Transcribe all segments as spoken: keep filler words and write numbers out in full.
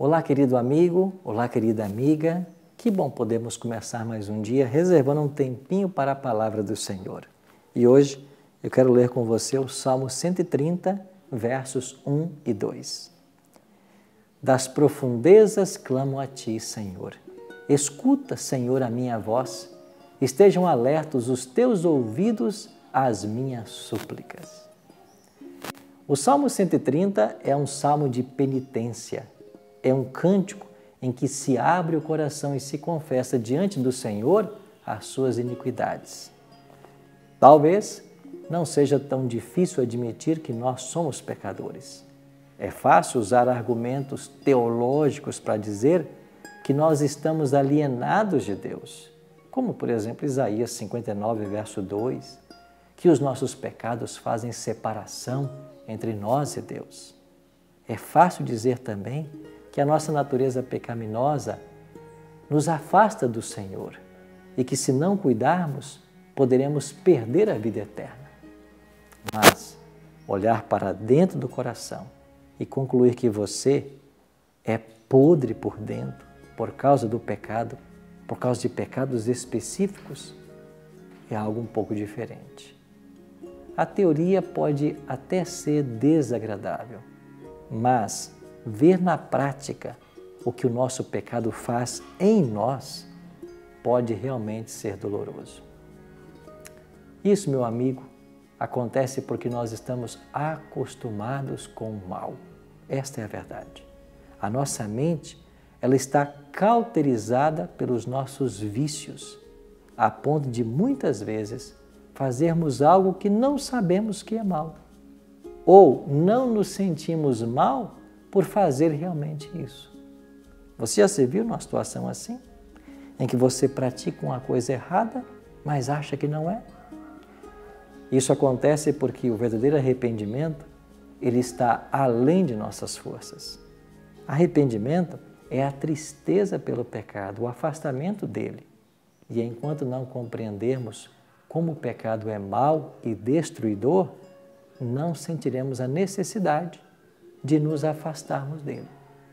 Olá, querido amigo, olá, querida amiga. Que bom podermos começar mais um dia reservando um tempinho para a palavra do Senhor. E hoje eu quero ler com você o Salmo cento e trinta, versos um e dois. Das profundezas clamo a ti, Senhor. Escuta, Senhor, a minha voz. Estejam alertos os teus ouvidos às minhas súplicas. O Salmo cento e trinta é um salmo de penitência. É um cântico em que se abre o coração e se confessa diante do Senhor as suas iniquidades. Talvez não seja tão difícil admitir que nós somos pecadores. É fácil usar argumentos teológicos para dizer que nós estamos alienados de Deus, como, por exemplo, Isaías cinquenta e nove, verso dois, que os nossos pecados fazem separação entre nós e Deus. É fácil dizer também que a nossa natureza pecaminosa nos afasta do Senhor e que, se não cuidarmos, poderemos perder a vida eterna. Mas olhar para dentro do coração e concluir que você é podre por dentro por causa do pecado, por causa de pecados específicos, é algo um pouco diferente. A teoria pode até ser desagradável, mas ver na prática o que o nosso pecado faz em nós pode realmente ser doloroso. Isso, meu amigo, acontece porque nós estamos acostumados com o mal. Esta é a verdade. A nossa mente, ela está cauterizada pelos nossos vícios, a ponto de muitas vezes fazermos algo que não sabemos que é mal, ou não nos sentimos mal por fazer realmente isso. Você já se viu numa situação assim? Em que você pratica uma coisa errada, mas acha que não é? Isso acontece porque o verdadeiro arrependimento, ele está além de nossas forças. Arrependimento é a tristeza pelo pecado, o afastamento dele. E enquanto não compreendermos como o pecado é mau e destruidor, não sentiremos a necessidade de nos afastarmos dele.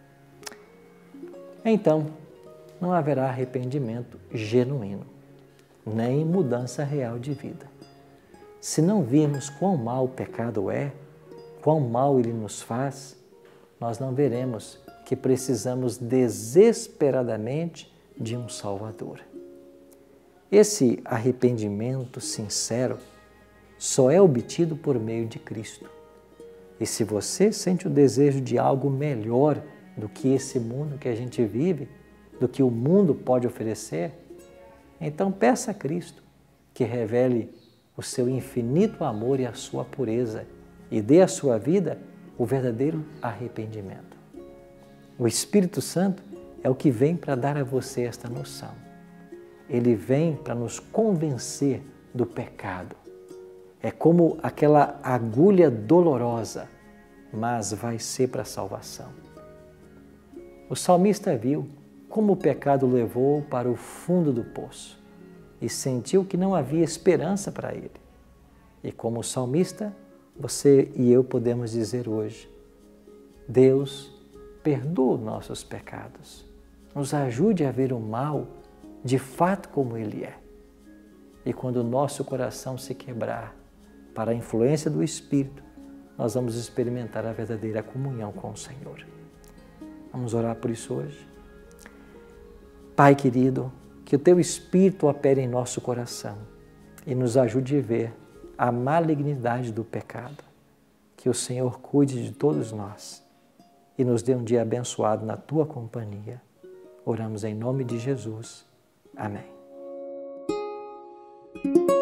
Então, não haverá arrependimento genuíno, nem mudança real de vida. Se não virmos quão mal o pecado é, quão mal ele nos faz, nós não veremos que precisamos desesperadamente de um Salvador. Esse arrependimento sincero só é obtido por meio de Cristo. E se você sente o desejo de algo melhor do que esse mundo que a gente vive, do que o mundo pode oferecer, então peça a Cristo que revele o seu infinito amor e a sua pureza e dê à sua vida o verdadeiro arrependimento. O Espírito Santo é o que vem para dar a você esta noção. Ele vem para nos convencer do pecado. É como aquela agulha dolorosa, mas vai ser para a salvação. O salmista viu como o pecado o levou para o fundo do poço e sentiu que não havia esperança para ele. E como salmista, você e eu podemos dizer hoje: Deus, perdoa os nossos pecados, nos ajude a ver o mal de fato como ele é. E quando o nosso coração se quebrar para a influência do Espírito, nós vamos experimentar a verdadeira comunhão com o Senhor. Vamos orar por isso hoje? Pai querido, que o Teu Espírito opere em nosso coração e nos ajude a ver a malignidade do pecado. Que o Senhor cuide de todos nós e nos dê um dia abençoado na Tua companhia. Oramos em nome de Jesus. Amém.